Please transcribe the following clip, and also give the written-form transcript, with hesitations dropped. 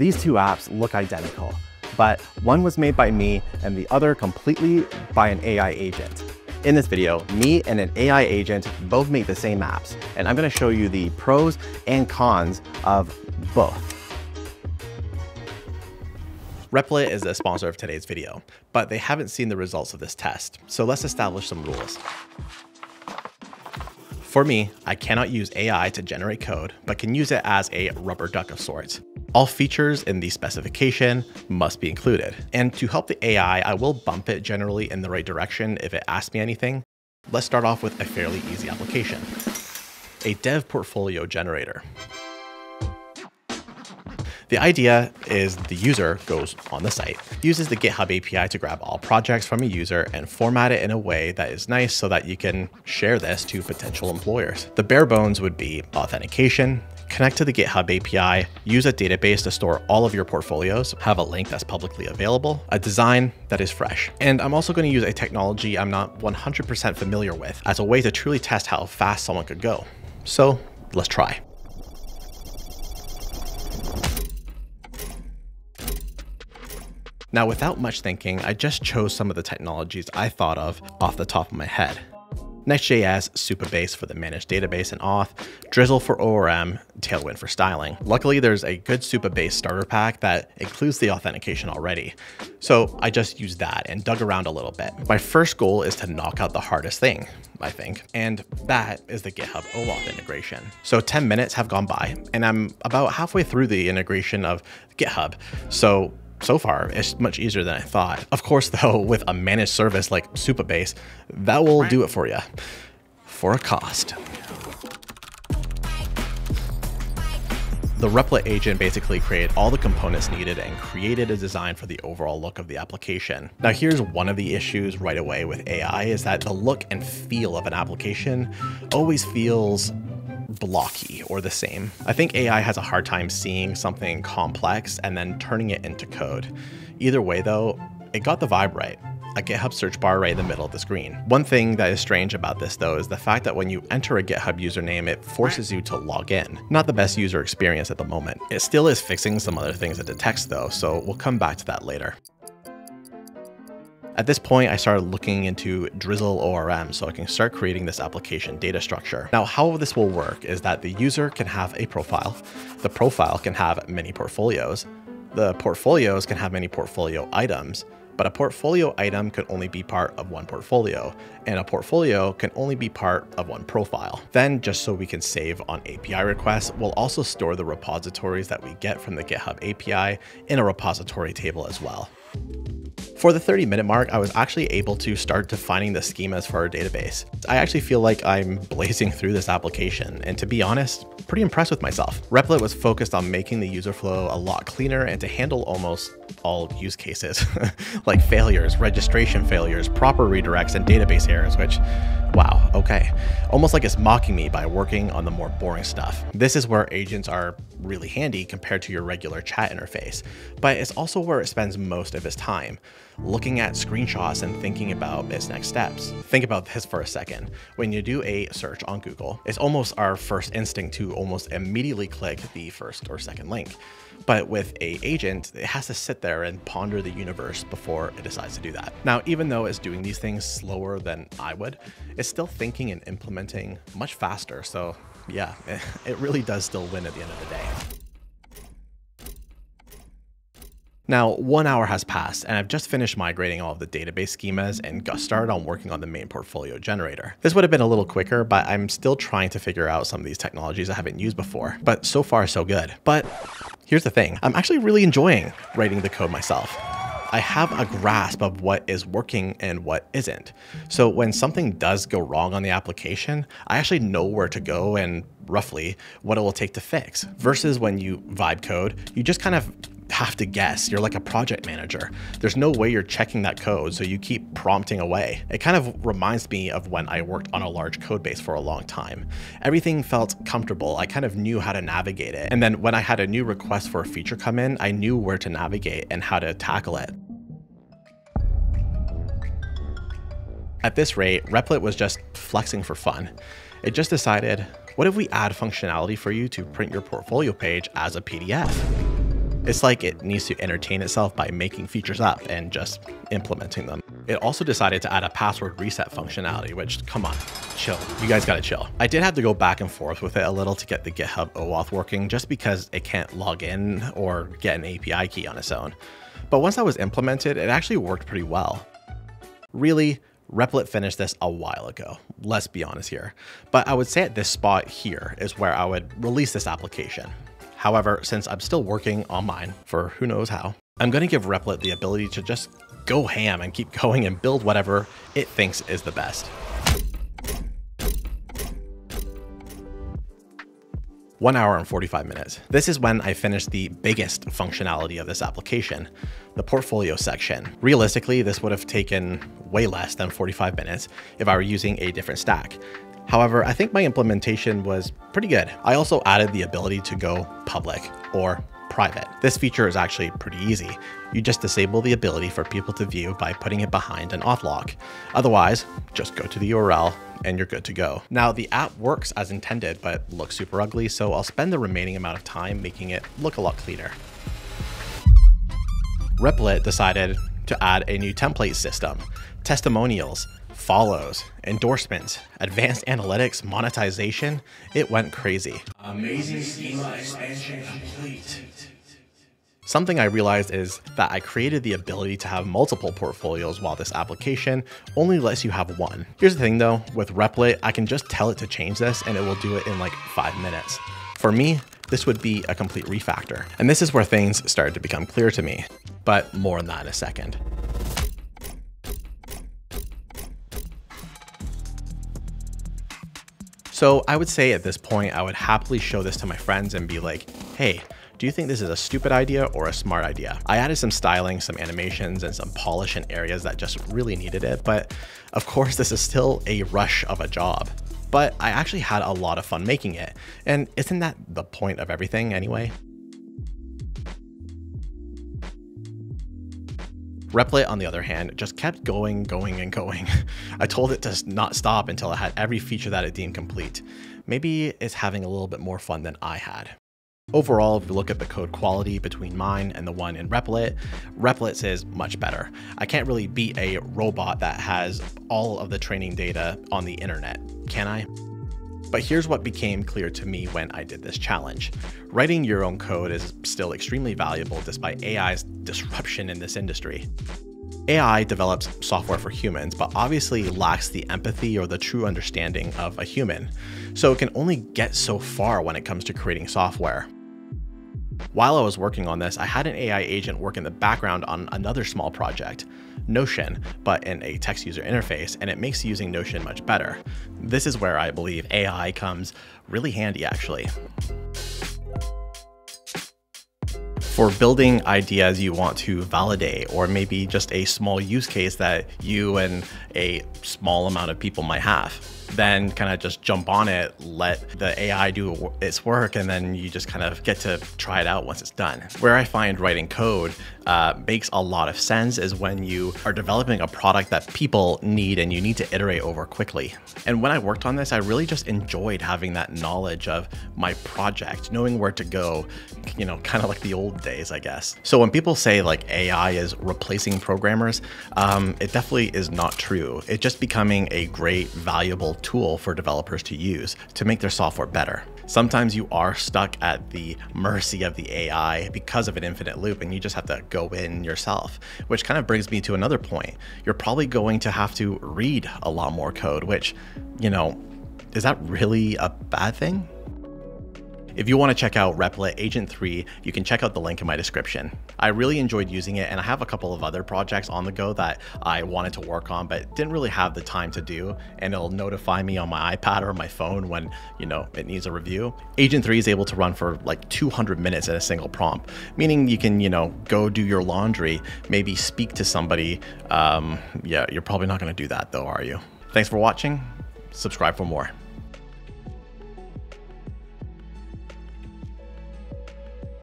These two apps look identical, but one was made by me and the other completely by an AI agent. In this video, me and an AI agent both make the same apps, and I'm going to show you the pros and cons of both. Replit is the sponsor of today's video, but they haven't seen the results of this test, so let's establish some rules. For me, I cannot use AI to generate code, but can use it as a rubber duck of sorts. All features in the specification must be included. And to help the AI, I will bump it generally in the right direction if it asks me anything. Let's start off with a fairly easy application. A dev portfolio generator. The idea is the user goes on the site, uses the GitHub API to grab all projects from a user and format it in a way that is nice so that you can share this to potential employers. The bare bones would be authentication, connect to the GitHub API, use a database to store all of your portfolios, have a link that's publicly available, a design that is fresh. And I'm also going to use a technology I'm not 100% familiar with as a way to truly test how fast someone could go. So let's try. Now, without much thinking, I just chose some of the technologies I thought of off the top of my head. Next.js, Supabase for the managed database and auth, Drizzle for ORM, Tailwind for styling. Luckily, there's a good Supabase starter pack that includes the authentication already. So I just used that and dug around a little bit. My first goal is to knock out the hardest thing, I think, and that is the GitHub OAuth integration. So 10 minutes have gone by and I'm about halfway through the integration of GitHub. So far, it's much easier than I thought. Of course, though, with a managed service like Supabase, that will do it for you, for a cost. The Replit agent basically created all the components needed and created a design for the overall look of the application. Now, here's one of the issues right away with AI is that the look and feel of an application always feels blocky or the same. I think AI has a hard time seeing something complex and then turning it into code. Either way though, it got the vibe right. A GitHub search bar right in the middle of the screen. One thing that is strange about this though is the fact that when you enter a GitHub username, it forces you to log in. Not the best user experience at the moment. It still is fixing some other things it detects though, so we'll come back to that later. At this point, I started looking into Drizzle ORM so I can start creating this application data structure. Now, how this will work is that the user can have a profile. The profile can have many portfolios. The portfolios can have many portfolio items, but a portfolio item can only be part of one portfolio, and a portfolio can only be part of one profile. Then, just so we can save on API requests, we'll also store the repositories that we get from the GitHub API in a repository table as well. For the 30-minute mark, I was actually able to start defining the schemas for our database. I actually feel like I'm blazing through this application, and to be honest, pretty impressed with myself. Replit was focused on making the user flow a lot cleaner and to handle almost all use cases, like failures, registration failures, proper redirects, and database errors, which, wow, okay. Almost like it's mocking me by working on the more boring stuff. This is where agents are really handy compared to your regular chat interface, but it's also where it spends most of its time, looking at screenshots and thinking about its next steps. Think about this for a second. When you do a search on Google, it's almost our first instinct to almost immediately click the first or second link. But with an agent, it has to sit there and ponder the universe before it decides to do that. Now, even though it's doing these things slower than I would, it's still thinking and implementing much faster. So yeah, it really does still win at the end of the day. Now, 1 hour has passed and I've just finished migrating all of the database schemas and got started on working on the main portfolio generator. This would have been a little quicker, but I'm still trying to figure out some of these technologies I haven't used before, but so far so good. But here's the thing, I'm actually really enjoying writing the code myself. I have a grasp of what is working and what isn't. So when something does go wrong on the application, I actually know where to go and roughly what it will take to fix. Versus when you vibe code, you just kind of have to guess. You're like a project manager. There's no way you're checking that code, so you keep prompting away. It kind of reminds me of when I worked on a large code base for a long time. Everything felt comfortable. I kind of knew how to navigate it. And then when I had a new request for a feature come in, I knew where to navigate and how to tackle it. At this rate, Replit was just flexing for fun. It just decided, what if we add functionality for you to print your portfolio page as a PDF? It's like it needs to entertain itself by making features up and just implementing them. It also decided to add a password reset functionality, which, come on, chill. You guys gotta chill. I did have to go back and forth with it a little to get the GitHub OAuth working, just because it can't log in or get an API key on its own. But once that was implemented, it actually worked pretty well. Really, Replit finished this a while ago, let's be honest here. But I would say at this spot here is where I would release this application. However, since I'm still working on mine for who knows how, I'm going to give Replit the ability to just go ham and keep going and build whatever it thinks is the best. 1 hour and 45 minutes. This is when I finished the biggest functionality of this application, the portfolio section. Realistically, this would have taken way less than 45 minutes if I were using a different stack. However, I think my implementation was pretty good. I also added the ability to go public or private. This feature is actually pretty easy. You just disable the ability for people to view by putting it behind an auth log. Otherwise, just go to the URL and you're good to go. Now, the app works as intended, but looks super ugly, so I'll spend the remaining amount of time making it look a lot cleaner. Replit decided to add a new template system, testimonials, follows, endorsements, advanced analytics, monetization. It went crazy. Amazing schema expansion complete. Something I realized is that I created the ability to have multiple portfolios while this application only lets you have one. Here's the thing though, with Replit, I can just tell it to change this and it will do it in like 5 minutes. For me, this would be a complete refactor. And this is where things started to become clear to me, but more on that in a second. So I would say at this point, I would happily show this to my friends and be like, hey, do you think this is a stupid idea or a smart idea? I added some styling, some animations, and some polish in areas that just really needed it. But of course, this is still a rush of a job. But I actually had a lot of fun making it. And isn't that the point of everything anyway? Replit, on the other hand, just kept going. I told it to not stop until it had every feature that it deemed complete. Maybe it's having a little bit more fun than I had. Overall, if you look at the code quality between mine and the one in Replit, Replit's is much better. I can't really beat a robot that has all of the training data on the internet, can I? But here's what became clear to me when I did this challenge. Writing your own code is still extremely valuable despite AI's disruption in this industry. AI develops software for humans, but obviously lacks the empathy or the true understanding of a human. So it can only get so far when it comes to creating software. While I was working on this, I had an AI agent work in the background on another small project, Notion, but in a text user interface, and it makes using Notion much better. This is where I believe AI comes really handy, actually. For building ideas you want to validate, or maybe just a small use case that you and a small amount of people might have, then kind of just jump on it, let the AI do its work, and then you just kind of get to try it out once it's done. Where I find writing code makes a lot of sense is when you are developing a product that people need and you need to iterate over quickly. And when I worked on this, I really just enjoyed having that knowledge of my project, knowing where to go, you know, kind of like the old days, I guess. So when people say like AI is replacing programmers, it definitely is not true. It's just becoming a great, valuable tool for developers to use to make their software better. Sometimes you are stuck at the mercy of the AI because of an infinite loop and you just have to go in yourself, which kind of brings me to another point. You're probably going to have to read a lot more code, which, you know, is that really a bad thing? If you want to check out Replit Agent 3, you can check out the link in my description. I really enjoyed using it, and I have a couple of other projects on the go that I wanted to work on, but didn't really have the time to do, and it'll notify me on my iPad or my phone when, you know, it needs a review. Agent 3 is able to run for like 200 minutes in a single prompt, meaning you can, you know, go do your laundry, maybe speak to somebody. Yeah, you're probably not going to do that though, are you? Thanks for watching. Subscribe for more.